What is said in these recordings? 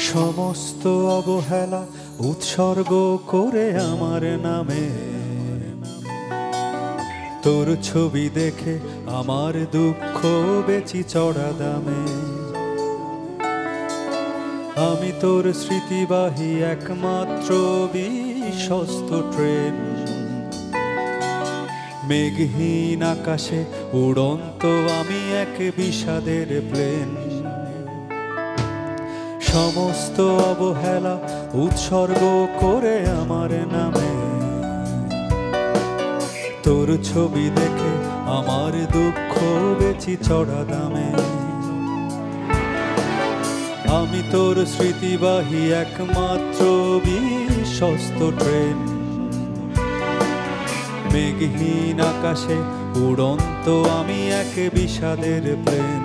সমস্ত অবহেলা উৎসর্গ করে আমার নামে, তোর ছবি দেখে আমার দুঃখ বেচি চড়া দামে। আমি তোর স্মৃতিবাহী একমাত্র বিশ্বস্ত ট্রেন, মেঘহীন আকাশে উড়ন্ত আমি এক বিষাদের প্লেন। সমস্ত অবহেলা উৎসর্গ করে আমার নামে, তোর ছবি দেখে আমার দুঃখ বেচি চড়া দামে। আমি তোর স্মৃতিবাহী একমাত্র বিশ্বস্ত ট্রেন, মেঘহীন আকাশে উড়ন্ত আমি এক বিষাদের প্লেন।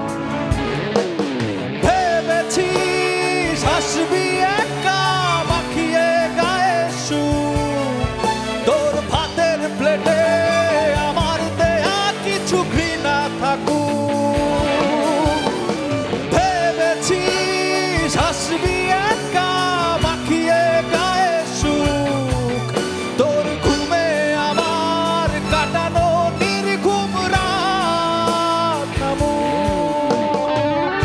ভেবেছিস হাসবি একা মাখিয়ে গায়ে সুখ, তোর ভাতের প্লেটে আমার দেয়া কিছু ঘৃণা থাকুক। ভেবেছিস হাসবি একা মাখিয়ে গায়ে সুখ, তোর ঘুমে আমার কাটানো নির্ঘুম রাত নামুক।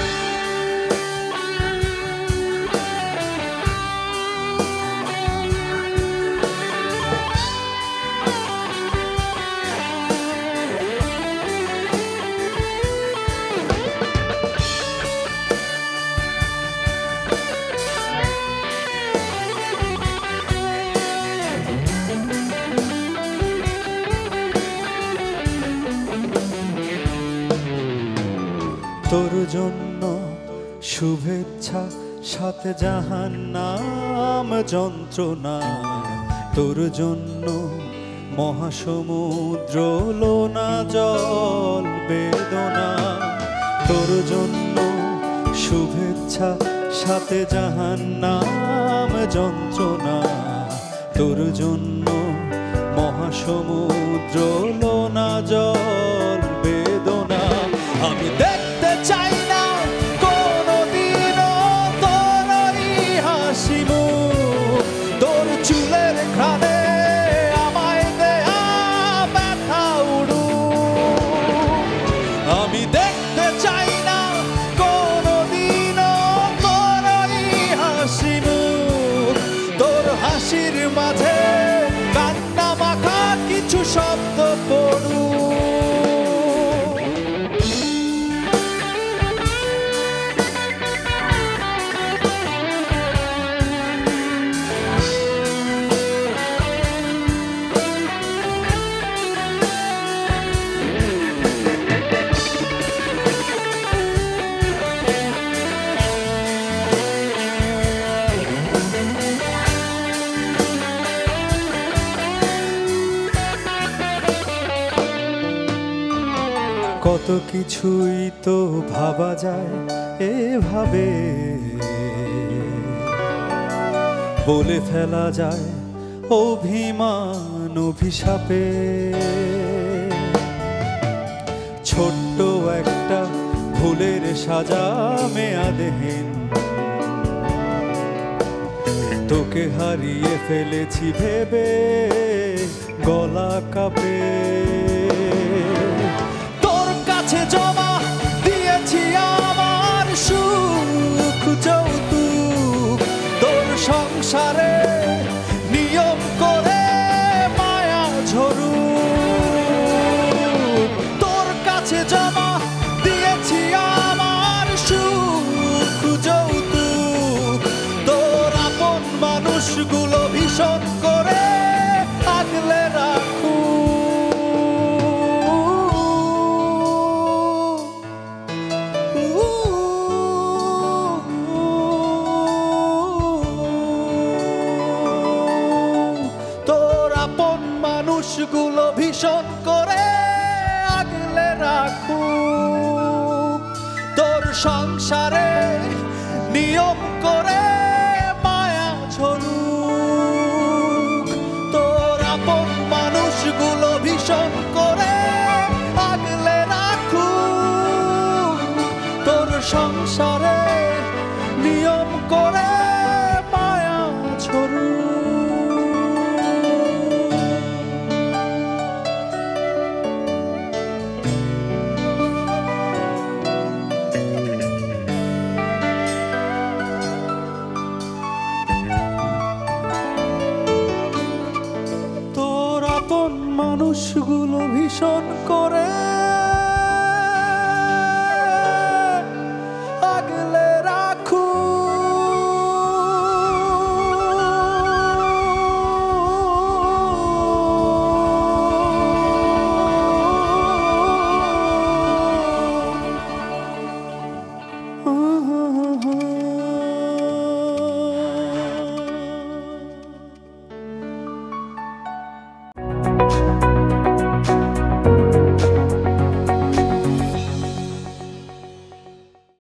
তোর জন্য শুভেচ্ছা সাথে জাহান্নাম যন্ত্রণা, তোর জন্য মহাসমুদ্র লোনা জল বেদনা। তোর জন্য শুভেচ্ছা সাথে জাহান্নাম যন্ত্রণা, তোর জন্য মহাসমুদ্র লোনা জল বেদনা। আমি দেখতে চাই না কোনদিনও তোর ওই হাসি মুখ, তোর চুলের ঘ্রাণে আমায় দেয়া ব্যথা উড়ুক। আমি দেখতে চাই না কোনদিনও তোর ওই হাসি মুখ, তোর হাসির মাঝে কান্না মাখা কিছু শব্দ পড়ুক। কত কিছুই তো ভাবা যায় এভাবে, বলে ফেলা যায় অভিমান অভিশাপে। ছোট্ট একটা ভুলের সাজা মেয়াদহীন, তোকে হারিয়ে ফেলেছি ভেবে গলা কাঁপে। জমা দিয়েছি আমার সুখ যৌতুক, তোর সংসারে নিয়ম করে মায়া ঝরুক। তোর কাছে জমা দিয়েছি আমার সুখ যৌতুক, তোর আপন মানুষগুলো ভীষণ করে আগলে রাখুক। মানুষগুলো ভীষণ করে আগলে রাখুক, তোর সংসারে নিয়ম করে মায়া ঝরুক। তোর আপন মানুষগুলো ভীষণ করে আগলে রাখুক, তোর সংসারে নিয়ম করে মানুষগুলো ভীষণ